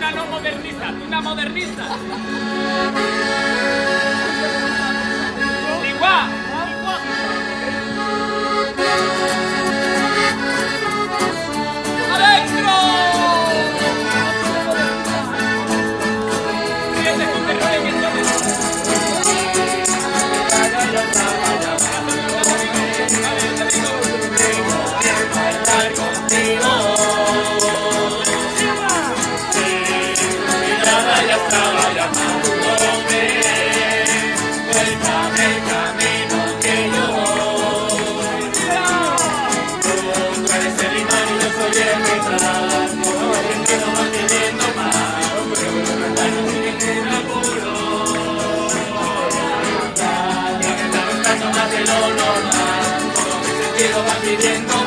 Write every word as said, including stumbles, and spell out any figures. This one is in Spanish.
una no modernista, una modernista. Igual. ¡Adentro! Fíjate con terror y entonces. Pidiendo